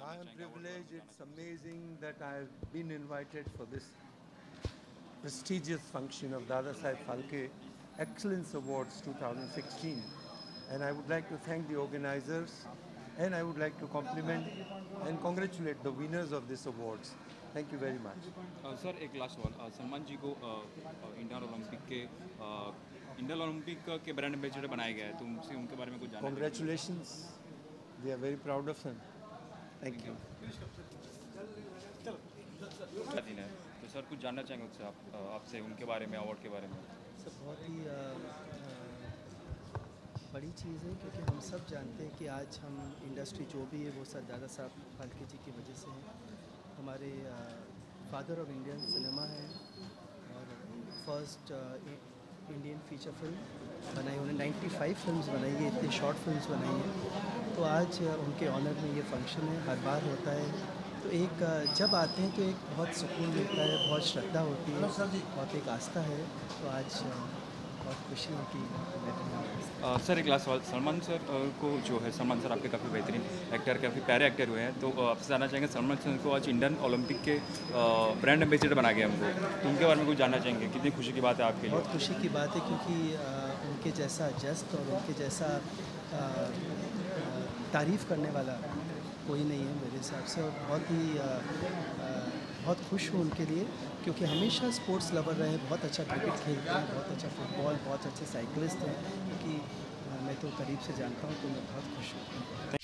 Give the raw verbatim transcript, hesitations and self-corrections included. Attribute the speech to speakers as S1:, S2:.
S1: I am privileged. It's amazing that I've been invited for this prestigious function of Dada Saheb Phalke Excellence Awards twenty sixteen. And I would like to thank the organizers, and I would like to compliment and congratulate the winners of these awards. Thank you very much.
S2: Uh, sir एक last सवाल सलमान जी को Indian Olympic के Indian Olympic के brand ambassador बनाया गया है तो उनसे उनके बारे में कुछ जानना
S1: Congratulations. We are very proud of them. Thank you.
S2: दिन है तो सर कुछ जानना चाहेंगे उससे आप अ, आपसे उनके बारे में अवार्ड के बारे में
S3: सब बहुत ही अ, अ, बड़ी चीज़ है क्योंकि हम सब जानते हैं कि आज हम इंडस्ट्री जो भी है वो सर दादा साहब फाल्के जी की वजह से है। हमारे फादर ऑफ इंडियन सिनेमा है और फर्स्ट इंडियन फीचर फिल्म बनाई उन्होंने पचानवे फिल्म्स बनाई है, इतनी शॉर्ट फिल्म्स बनाई हैं। तो आज अ, उनके ऑनर में ये फंक्शन है, हर बार होता है। तो एक अ, जब आते हैं तो एक बहुत सुकून मिलता है, बहुत श्रद्धा होती है, बहुत एक आस्था है। तो आज अ, बहुत खुशी है कि मैं भी यहाँ पे
S2: अ, सर एक लास्ट सवाल सलमान सर अ, को जो है सलमान सर आपके काफ़ी बेहतरीन एक्टर काफ़ी प्यारे एक्टर हुए हैं तो अ, आपसे जानना चाहेंगे सलमान सर को आज इंडियन ओलंपिक के ब्रांड एम्बेसडर बना गया हमको तो उनके बारे में कुछ जानना चाहेंगे कितनी खुशी की बात है आपके लिए
S3: बहुत खुशी की बात है क्योंकि अ, उनके जैसा जस्ट और उनके जैसा अ, अ, तारीफ़ करने वाला कोई नहीं है मेरे हिसाब से। और बहुत ही अ, अ, बहुत खुश हूँ उनके लिए क्योंकि हमेशा स्पोर्ट्स लवर रहे, बहुत अच्छा क्रिकेट खेलते हैं, बहुत अच्छा फुटबॉल, बहुत अच्छे साइकिलिस्ट हैं। क्योंकि अ, मैं तो करीब से जानता हूँ तो मैं बहुत खुश हूँ।